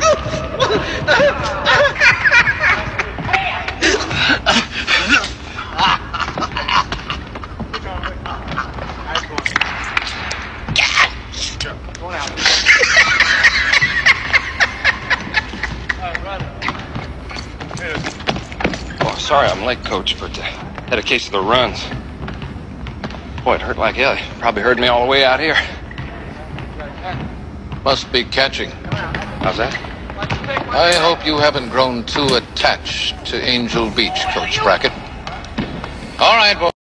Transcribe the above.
Oh, sorry I'm late, Coach, but had a case of the runs. Boy, it hurt like hell. You probably heard me all the way out here. Must be catching. How's that? I hope you haven't grown too attached to Angel Beach, Coach Brackett. All right, boys.